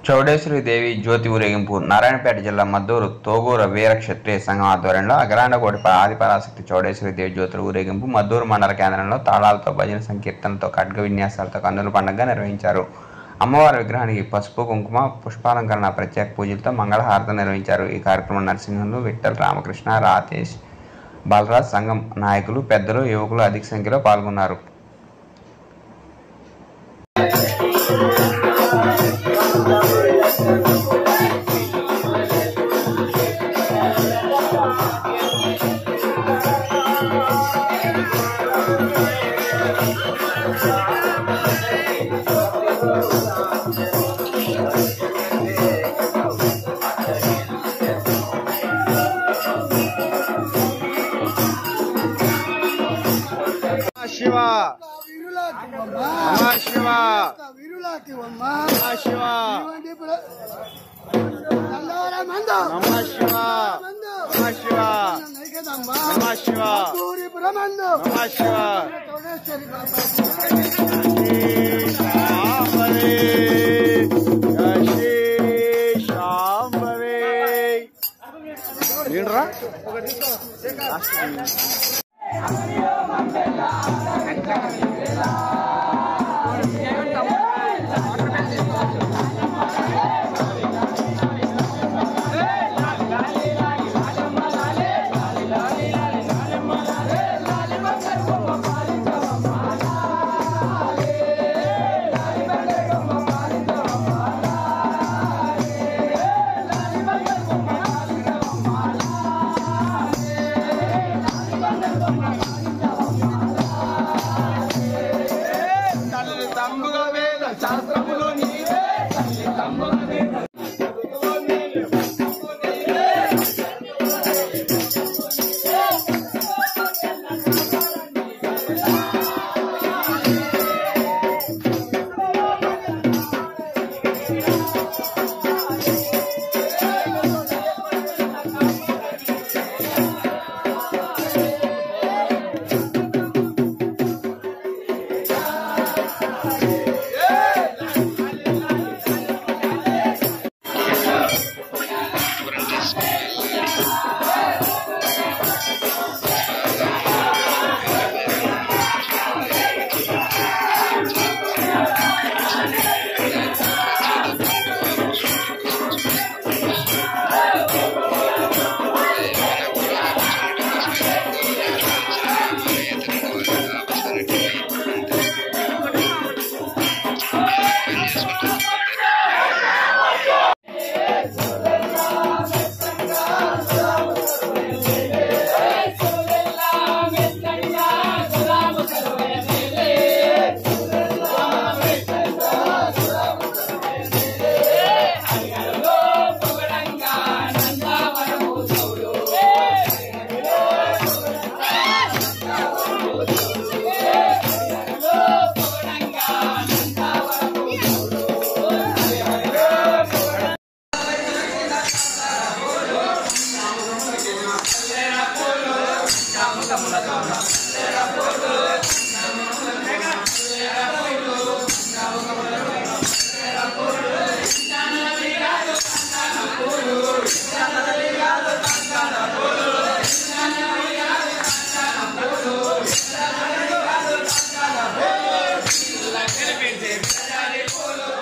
చౌడేశ్వరి దేవి జ్యోతి ఊరేగింపు నారాయణపేట జిల్లా మద్దూరు తోగూర వీర క్షత్రియ సంఘం ఆధ్వర్యంలో అఖిలాండకోటి ఆదిపరాశక్తి చౌడేశ్వరి దేవి జ్యోతుల ఊరేగింపు మద్దూరు మండల కేంద్రంలో తాళాలతో భజన సంకీర్తనలతో ఖడ్గ విన్యాసాలతో కన్నుల పండుగగా నిర్వహించారు. అమ్మవారి విగ్రహానికి పసుపు కుంకుమ పుష్పాలంకరణ ప్రత్యేక పూజలతో మంగళహారతి నిర్వహించారు. ఈ కార్యక్రమం నరసింహులు విఠల్ రామకృష్ణ రాతేష్ బాలరాజ్ సంఘం నాయకులు పెద్దలు యువకులు అధిక సంఖ్యలో పాల్గొన్నారు. शिवा नमः शिवा नमः शिवा नमः शिवा नमः शिवा नमः शिवा नमः शिवा La